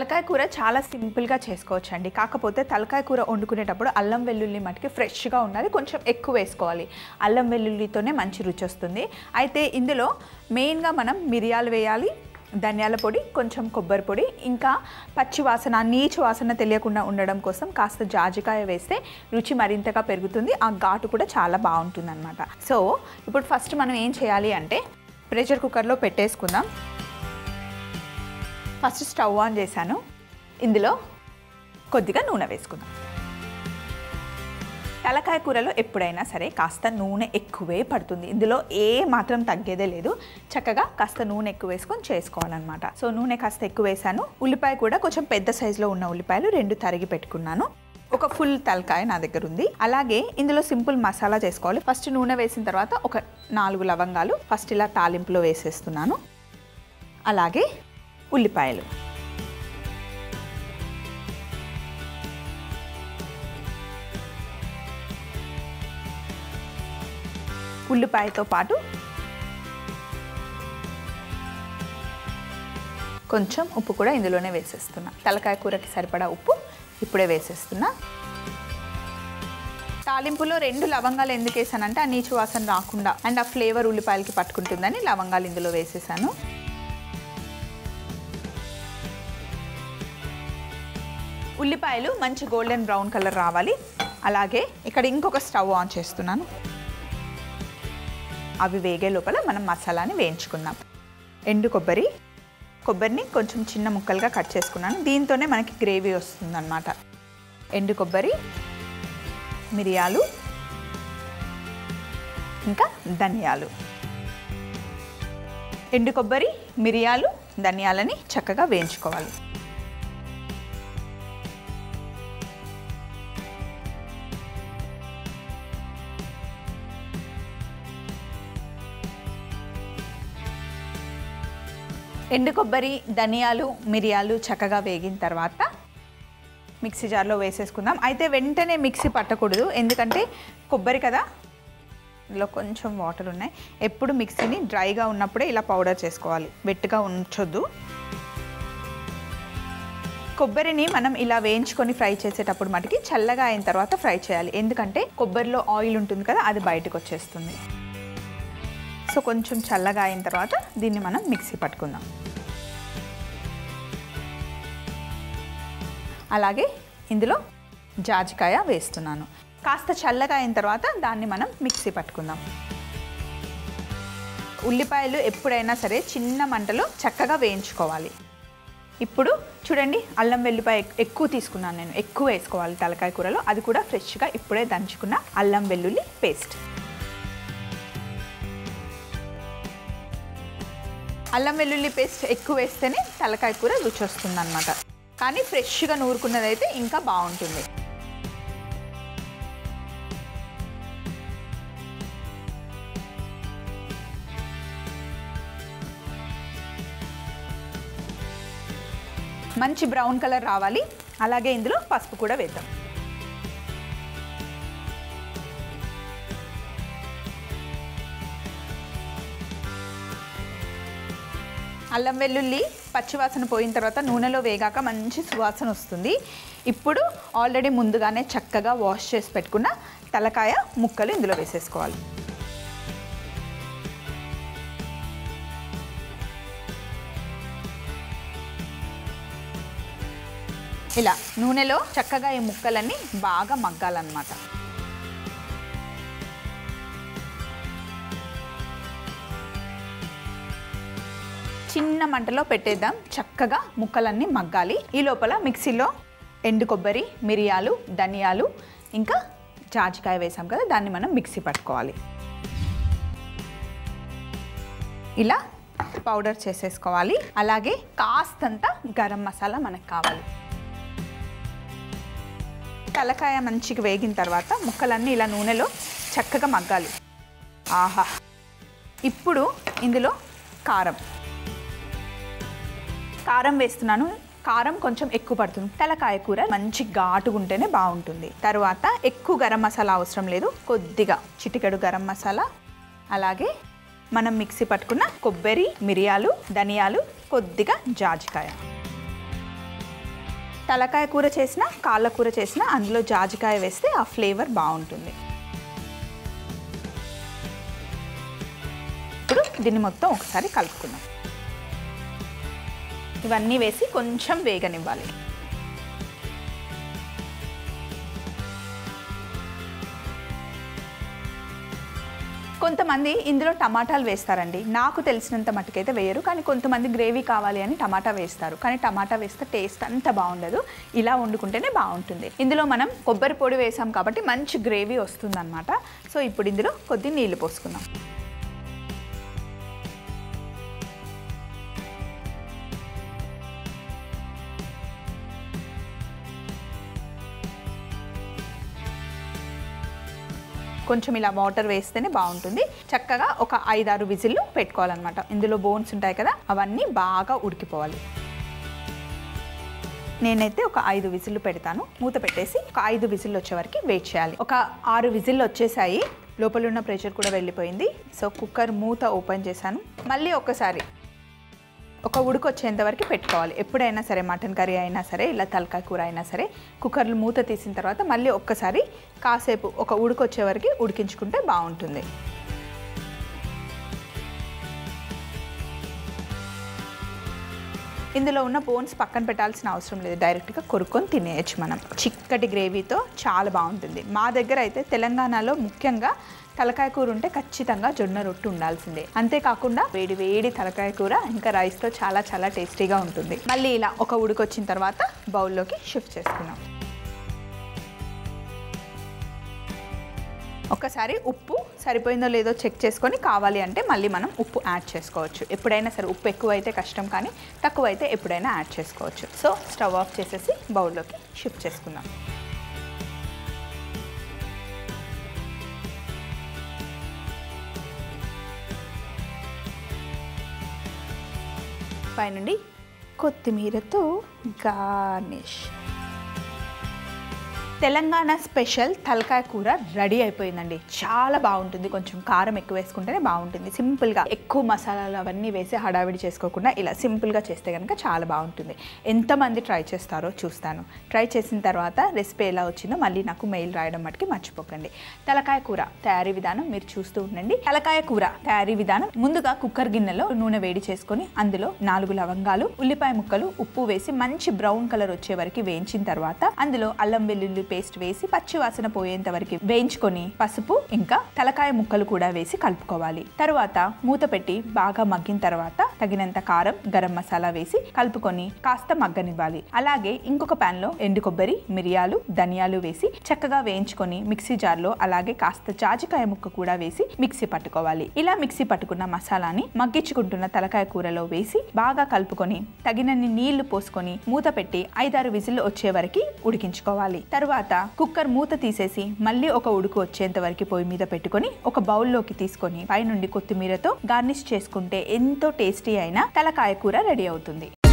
తలకాయ కూర చాలా సింపుల్గా చేసుకోవచ్చండి. కాకపోతే తలకాయ కూర వండుకునేటప్పుడు అల్లం వెల్లుల్లి మటుకి ఫ్రెష్గా ఉండాలి, కొంచెం ఎక్కువ వేసుకోవాలి. అల్లం వెల్లుల్లితోనే మంచి రుచి వస్తుంది. అయితే ఇందులో మెయిన్గా మనం మిరియాలు వేయాలి, ధనియాల పొడి, కొంచెం కొబ్బరి పొడి, ఇంకా పచ్చి వాసన నీచు వాసన తెలియకుండా ఉండడం కోసం కాస్త జాజికాయ వేస్తే రుచి మరింతగా పెరుగుతుంది. ఆ ఘాటు కూడా చాలా బాగుంటుంది అన్నమాట. సో ఇప్పుడు ఫస్ట్ మనం ఏం చేయాలి అంటే ప్రెషర్ కుక్కర్లో పెట్టేసుకుందాం. ఫస్ట్ స్టవ్ ఆన్ చేశాను. ఇందులో కొద్దిగా నూనె వేసుకుందాం. తలకాయ కూరలో ఎప్పుడైనా సరే కాస్త నూనె ఎక్కువే పడుతుంది. ఇందులో ఏ మాత్రం తగ్గేదే లేదు. చక్కగా కాస్త నూనె ఎక్కువ వేసుకొని చేసుకోవాలన్నమాట. సో నూనె కాస్త ఎక్కువ వేసాను. ఉల్లిపాయ కూడా కొంచెం పెద్ద సైజులో ఉన్న ఉల్లిపాయలు 2 తరిగి పెట్టుకున్నాను. ఒక ఫుల్ తలకాయ నా దగ్గర ఉంది. అలాగే ఇందులో సింపుల్ మసాలా చేసుకోవాలి. ఫస్ట్ నూనె వేసిన తర్వాత ఒక 4 లవంగాలు ఫస్ట్ ఇలా తాలింపులో వేసేస్తున్నాను. అలాగే ఉల్లిపాయలు, ఉల్లిపాయతో పాటు కొంచెం ఉప్పు కూడా ఇందులోనే వేసేస్తున్నా. తలకాయ కూరకి సరిపడా ఉప్పు ఇప్పుడే వేసేస్తున్నా. తాలింపులో 2 లవంగాలు ఎందుకు వేసానంటే ఆ నీచు వాసన రాకుండా అండ్ ఆ ఫ్లేవర్ ఉల్లిపాయలకి పట్టుకుంటుందని లవంగాలు ఇందులో వేసేసాను. ఉల్లిపాయలు మంచి గోల్డెన్ బ్రౌన్ కలర్ రావాలి. అలాగే ఇక్కడ ఇంకొక స్టవ్ ఆన్ చేస్తున్నాను. అవి వేగే లోపల మనం మసాలాని వేయించుకుందాం. ఎండు కొబ్బరిని కొంచెం చిన్న ముక్కలుగా కట్ చేసుకున్నాను. దీంతోనే మనకి గ్రేవీ వస్తుందన్నమాట. ఎండు కొబ్బరి, మిరియాలు, ఇంకా ధనియాలు. ఎండు కొబ్బరి, మిరియాలు, ధనియాలని చక్కగా వేయించుకోవాలి. ఎండు కొబ్బరి, ధనియాలు, మిరియాలు చక్కగా వేగిన తర్వాత మిక్సీ జార్లో వేసేసుకుందాం. అయితే వెంటనే మిక్సీ పట్టకూడదు, ఎందుకంటే కొబ్బరి కదా, ఇందులో కొంచెం వాటర్ ఉన్నాయి. ఎప్పుడు మిక్సీని డ్రైగా ఉన్నప్పుడే ఇలా పౌడర్ చేసుకోవాలి, వెట్టుగా ఉంచొద్దు. కొబ్బరిని మనం ఇలా వేయించుకొని ఫ్రై చేసేటప్పుడు మటుకి చల్లగా అయిన తర్వాత ఫ్రై చేయాలి, ఎందుకంటే కొబ్బరిలో ఆయిల్ ఉంటుంది కదా, అది బయటకు వచ్చేస్తుంది. సో కొంచెం చల్లగా అయిన తర్వాత దీన్ని మనం మిక్సీ పట్టుకుందాం. అలాగే ఇందులో జాజికాయ వేస్తున్నాను. కాస్త చల్లగా అయిన తర్వాత దాన్ని మనం మిక్సీ పట్టుకుందాం. ఉల్లిపాయలు ఎప్పుడైనా సరే చిన్న మంటలో చక్కగా వేయించుకోవాలి. ఇప్పుడు చూడండి, అల్లం వెల్లిపాయ ఎక్కువ తీసుకున్నాను నేను, ఎక్కువ వేసుకోవాలి తలకాయ కూరలో. అది కూడా ఫ్రెష్గా ఇప్పుడే దంచుకున్న అల్లం వెల్లుల్లి పేస్ట్. అల్లం వెల్లుల్లి పేస్ట్ ఎక్కువ వేస్తేనే తలకాయ కూర రుచి వస్తుంది అన్నమాట. కానీ ఫ్రెష్గా నూరుకున్నదైతే ఇంకా బాగుంటుంది. మంచి బ్రౌన్ కలర్ రావాలి. అలాగే ఇందులో పసుపు కూడా వేద్దాం. అల్లం వెల్లుల్లి పచ్చివాసన పోయిన తర్వాత నూనెలో వేగాక మంచి సువాసన వస్తుంది. ఇప్పుడు ఆల్రెడీ ముందుగానే చక్కగా వాష్ చేసి పెట్టుకున్న తలకాయ ముక్కలు ఇందులో వేసేసుకోవాలి. ఇలా నూనెలో చక్కగా ఈ ముక్కలన్నీ బాగా మగ్గాలన్నమాట. చిన్న మంటలో పెట్టేద్దాం, చక్కగా ముక్కలన్నీ మగ్గాలి. ఈ లోపల మిక్సీలో ఎండు కొబ్బరి, మిరియాలు, ధనియాలు, ఇంకా జాజికాయ వేసాం కదా, దాన్ని మనం మిక్సీ పట్టుకోవాలి. ఇలా పౌడర్ చేసేసుకోవాలి. అలాగే కాస్తంత గరం మసాలా మనకు కావాలి. తలకాయ మంచిగా వేగిన తర్వాత ముక్కలన్నీ ఇలా నూనెలో చక్కగా మగ్గాలి. ఆహా! ఇప్పుడు ఇందులో కారం వేస్తున్నాను. కారం కొంచెం ఎక్కువ పడుతుంది. తలకాయ కూర మంచి ఘాటుగా ఉంటేనే బాగుంటుంది. తర్వాత ఎక్కువ గరం మసాలా అవసరం లేదు, కొద్దిగా చిటికెడు గరం మసాలా, అలాగే మనం మిక్సీ పట్టుకున్న కొబ్బరి, మిరియాలు, ధనియాలు, కొద్దిగా జాజికాయ. తలకాయ కూర చేసినా కాళ్ళ కూర చేసినా అందులో జాజికాయ వేస్తే ఆ ఫ్లేవర్ బాగుంటుంది. ఇప్పుడు దీన్ని మొత్తం ఒకసారి కలుపుకుందాం. ఇవన్నీ వేసి కొంచెం వేగనివ్వాలి. కొంతమంది ఇందులో టమాటాలు వేస్తారండి. నాకు తెలిసినంత మట్టుకైతే వేయరు, కానీ కొంతమంది గ్రేవీ కావాలి అని టమాటా వేస్తారు. కానీ టమాటా వేస్తే టేస్ట్ అంత బాగుండదు. ఇలా వండుకుంటేనే బాగుంటుంది. ఇందులో మనం కొబ్బరి పొడి వేసాం కాబట్టి మంచి గ్రేవీ వస్తుందన్నమాట. సో ఇప్పుడు ఇందులో కొద్ది నీళ్లు పోసుకుందాం. కొంచెం ఇలా వాటర్ వేస్తేనే బాగుంటుంది. చక్కగా ఒక 5-6 విజిల్లు పెట్టుకోవాలన్నమాట. ఇందులో బోన్స్ ఉంటాయి కదా, అవన్నీ బాగా ఉడికిపోవాలి. నేనైతే ఒక 5 విజిల్లు పెడతాను. మూత పెట్టేసి ఒక 5 విజిల్లు వచ్చే వరకు వెయిట్ చేయాలి. ఒక 6 విజిల్లు వచ్చేసాయి. లోపల ఉన్న ప్రెషర్ కూడా వెళ్ళిపోయింది. సో కుక్కర్ మూత ఓపెన్ చేశాను. మళ్ళీ ఒకసారి ఒక ఉడుకు వచ్చేంత వరకు పెట్టుకోవాలి. ఎప్పుడైనా సరే మటన్ కర్రీ అయినా సరే, ఇలా తలకాయ కూర అయినా సరే, కుక్కర్లు మూత తీసిన తర్వాత మళ్ళీ ఒక్కసారి కాసేపు ఒక ఉడుకు వచ్చే వరకు ఉడికించుకుంటే బాగుంటుంది. ఇందులో ఉన్న బోన్స్ పక్కన పెట్టాల్సిన అవసరం లేదు. డైరెక్ట్గా కొరుక్కొని తినేయచ్చు మనం. చిక్కటి గ్రేవీతో చాలా బాగుంటుంది. మా దగ్గర అయితే తెలంగాణలో ముఖ్యంగా తలకాయ కూర ఉంటే ఖచ్చితంగా జొన్న రొట్టె ఉండాల్సిందే. అంతేకాకుండా వేడి వేడి తలకాయ కూర ఇంకా రైస్తో చాలా చాలా టేస్టీగా ఉంటుంది. మళ్ళీ ఇలా ఒక ఉడుకు వచ్చిన తర్వాత బౌల్లోకి షిఫ్ట్ చేసుకున్నాం. ఒకసారి ఉప్పు సరిపోయిందో లేదో చెక్ చేసుకొని కావాలి అంటే మళ్ళీ మనం ఉప్పు యాడ్ చేసుకోవచ్చు. ఎప్పుడైనా సరే ఉప్పు ఎక్కువ అయితే కష్టం, కానీ తక్కువ అయితే ఎప్పుడైనా యాడ్ చేసుకోవచ్చు. సో స్టవ్ ఆఫ్ చేసేసి బౌల్లోకి షిఫ్ట్ చేసుకుందాం. పైనుండి కొత్తిమీరతో గార్నిష్. తెలంగాణ స్పెషల్ తలకాయ కూర రెడీ అయిపోయిందండి. చాలా బాగుంటుంది. కొంచెం కారం ఎక్కువ వేసుకుంటేనే బాగుంటుంది. సింపుల్గా ఎక్కువ మసాలాలు అవన్నీ వేసి హడావిడి చేసుకోకుండా ఇలా సింపుల్గా చేస్తే కనుక చాలా బాగుంటుంది. ఎంతమంది ట్రై చేస్తారో చూస్తాను. ట్రై చేసిన తర్వాత రెసిపీ ఎలా వచ్చిందో మళ్ళీ నాకు మెయిల్ రాయడం మట్టుకి మర్చిపోకండి. తలకాయ కూర తయారీ విధానం మీరు చూస్తూ ఉండండి. తలకాయ కూర తయారీ విధానం: ముందుగా కుక్కర్ గిన్నెలో నూనె వేడి చేసుకొని అందులో 4 లవంగాలు, ఉల్లిపాయ ముక్కలు, ఉప్పు వేసి మంచి బ్రౌన్ కలర్ వచ్చే వరకు వేయించిన తర్వాత అందులో అల్లం వెల్లుల్లి పేస్ట్ వేసి పచ్చి వాసన పోయేంత వరకు వేయించుకొని పసుపు ఇంకా తలకాయ ముక్కలు కూడా వేసి కలుపుకోవాలి. తర్వాత మూత పెట్టి బాగా మగ్గిన తర్వాత తగినంత కారం, గరం మసాలా వేసి కలుపుకొని కాస్త మగ్గనివ్వాలి. అలాగే ఇంకొక పాన్ లో ఎండు కొబ్బరి, మిరియాలు, ధనియాలు వేసి చక్కగా వేయించుకొని మిక్సీ జార్ లో అలాగే కాస్త జాజికాయ ముక్క కూడా వేసి మిక్సీ పట్టుకోవాలి. ఇలా మిక్సీ పట్టుకున్న మసాలాని మగ్గించుకుంటున్న తలకాయ కూరలో వేసి బాగా కలుపుకొని తగినన్ని నీళ్లు పోసుకొని మూత పెట్టి 5-6 విజిల్లు వచ్చే వరకు ఉడికించుకోవాలి. తర్వాత కుక్కర్ మూత తీసేసి మళ్ళీ ఒక ఉడుకు వచ్చేంత వరకు పొయ్యి మీద పెట్టుకొని ఒక బౌల్లోకి తీసుకొని పైనుండి కొత్తిమీరతో గార్నిష్ చేసుకుంటే ఎంతో టేస్టీ అయిన తలకాయ కూర రెడీ అవుతుంది.